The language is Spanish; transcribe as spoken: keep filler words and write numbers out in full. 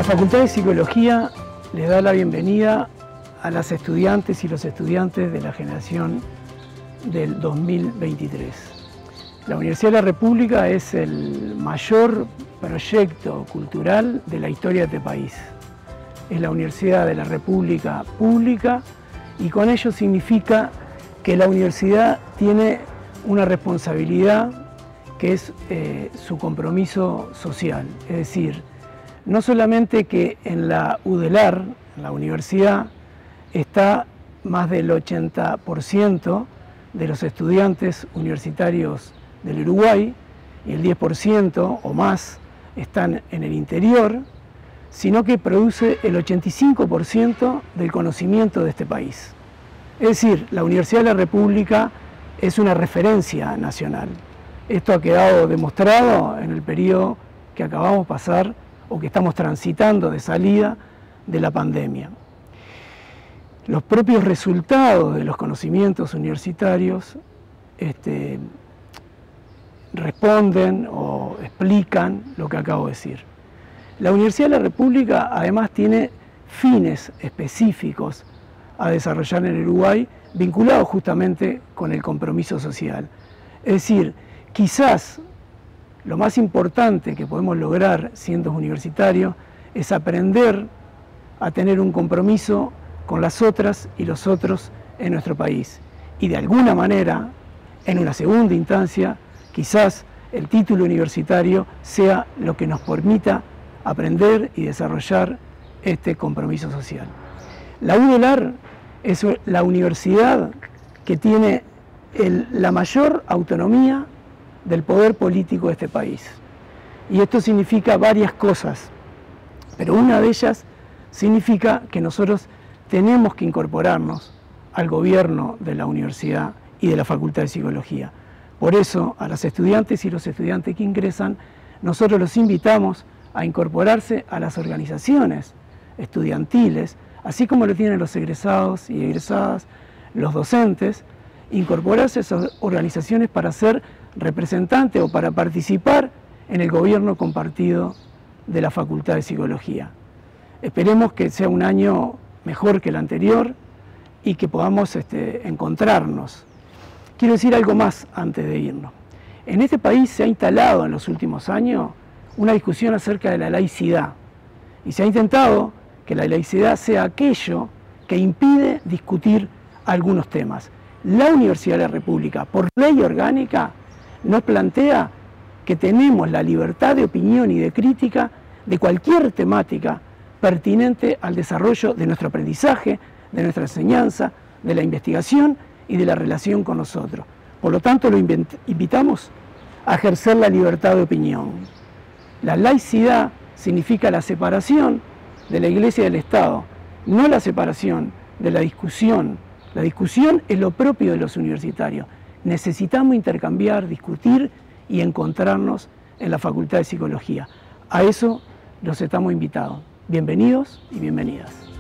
Facultad de Psicología les da la bienvenida a las estudiantes y los estudiantes de la generación del dos mil veintitrés. La Universidad de la República es el mayor proyecto cultural de la historia de este país. Es la Universidad de la República pública y con ello significa que la universidad tiene una responsabilidad que es eh, su compromiso social. Es decir, no solamente que en la UDELAR, en la universidad, está más del ochenta por ciento de los estudiantes universitarios del Uruguay y el diez por ciento o más están en el interior, sino que produce el ochenta y cinco por ciento del conocimiento de este país. Es decir, la Universidad de la República es una referencia nacional. Esto ha quedado demostrado en el periodo que acabamos de pasar o que estamos transitando de salida de la pandemia. Los propios resultados de los conocimientos universitarios este, responden o explican lo que acabo de decir. La Universidad de la República además tiene fines específicos a desarrollar en el Uruguay vinculados justamente con el compromiso social. Es decir, quizás lo más importante que podemos lograr siendo universitarios es aprender a tener un compromiso con las otras y los otros en nuestro país. Y de alguna manera, en una segunda instancia, quizás el título universitario sea lo que nos permita aprender y desarrollar este compromiso social. La UDELAR es la universidad que tiene el, la mayor autonomía del poder político de este país. Y esto significa varias cosas, pero una de ellas significa que nosotros tenemos que incorporarnos al gobierno de la universidad y de la Facultad de Psicología. Por eso, a las estudiantes y los estudiantes que ingresan, nosotros los invitamos a incorporarse a las organizaciones estudiantiles, así como lo tienen los egresados y egresadas, los docentes, incorporarse a esas organizaciones para ser representantes o para participar en el gobierno compartido de la Facultad de Psicología. Esperemos que sea un año mejor que el anterior y que podamos este, encontrarnos. Quiero decir algo más antes de irnos. En este país se ha instalado en los últimos años una discusión acerca de la laicidad y se ha intentado que la laicidad sea aquello que impide discutir algunos temas. La Universidad de la República, por ley orgánica, nos plantea que tenemos la libertad de opinión y de crítica de cualquier temática pertinente al desarrollo de nuestro aprendizaje, de nuestra enseñanza, de la investigación y de la relación con nosotros. Por lo tanto, lo invitamos a ejercer la libertad de opinión. La laicidad significa la separación de la Iglesia y del Estado, no la separación de la discusión. La discusión es lo propio de los universitarios. Necesitamos intercambiar, discutir y encontrarnos en la Facultad de Psicología. A eso los estamos invitados. Bienvenidos y bienvenidas.